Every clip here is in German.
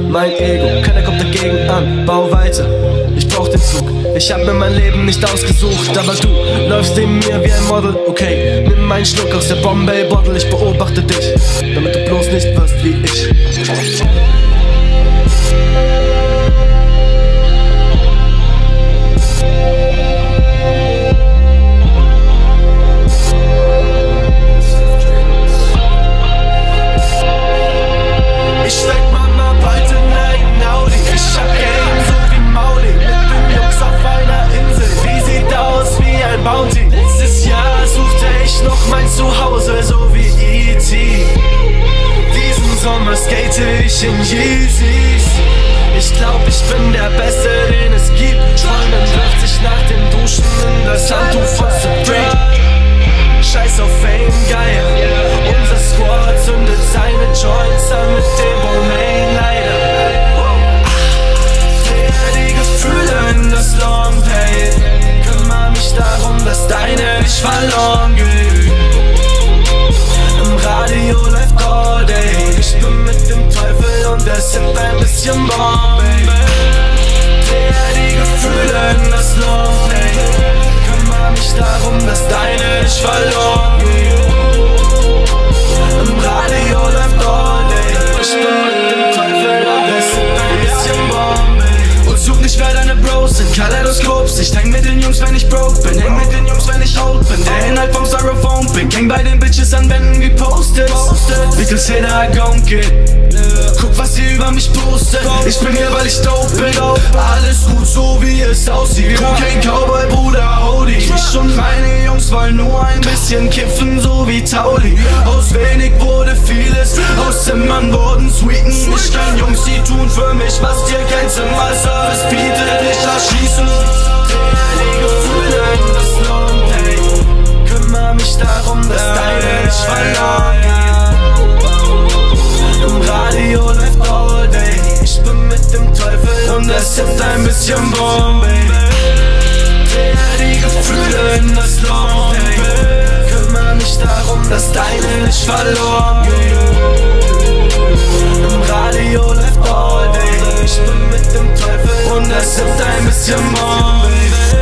Mein Ego, keiner kommt dagegen an, bau weiter, ich brauch den Zug. Ich hab mir mein Leben nicht ausgesucht, aber du läufst neben mir wie ein Model. Okay, nimm einen Schluck aus der Bombay Bottle, ich beobachte dich, damit du bloß nicht wirst wie ich. Letztes Jahr suchte ich noch mein Zuhause, so wie E.T. Diesen Sommer skate ich in Yeezys. Ich glaub, ich bin der Beste, den es gibt. Freundin wirft sich nach dem Duschen in das Handtuch von Supreme. Scheiß auf Fame, geil. Unser Squad zündet seine Joints an mit dem Romain, leider. Sehe die Gefühle in das Longplay. Kümmere mich darum, dass deine nicht verloren geht. Im Radio läuft all day. Ich bin mit dem Teufel und es sind ein bisschen Bombay. Sehe die Gefühle in das Longplay. Kümmere mich darum, dass deine nicht verloren geht. Im Radio läuft all day. Ich bin mit dem Teufel und es sind ein bisschen Bombay. Und such nicht, wer deine Bros sind, Kaleidoskops. Ich häng mit den Jungs, wenn ich broke bin. Häng mit den Jungs, wenn ich old bin. Der Inhalt vom Styrofoam Pink. Häng bei den Bitches an Wänden wie Post-its. Because hater I don't get. Guck, was sie über mich postet. Ich bin hier, weil ich dope bin. Alles gut, so wie es aussieht. Cocaine Cowboy, Bruder, Hody. Ich und meine Jungs wollen nur ein bisschen kiffen, so wie Tauli. Aus wenig wurde vieles, aus Zimmern wurden Sweeten. Ich kann Jungs, die tun für mich, was dir kein Zimmerservice bietet. Ich erschießen die Gefühle in das Longplay. Kümmere mich darum, dass deine nicht verloren geht. Im Radio läuft all day. Ich bin mit dem Teufel und es ist ein bisschen Bombay. Die Gefühle in das Longplay. Kümmere mich darum, dass deine nicht verloren geht. Im Radio läuft all day. Ich bin mit dem Teufel und es ist ein bisschen Bombay.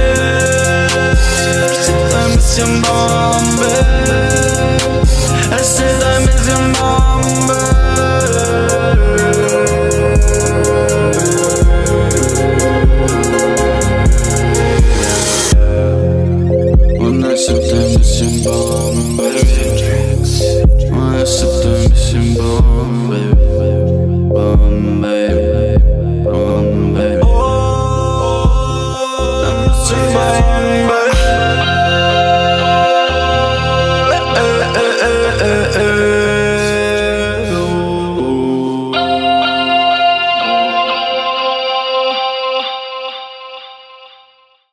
Es ist ein bisschen Bombay. Es ist ein bisschen Bombay. Und es ist ein bisschen Bombay. Und es ist ein bisschen Bombay.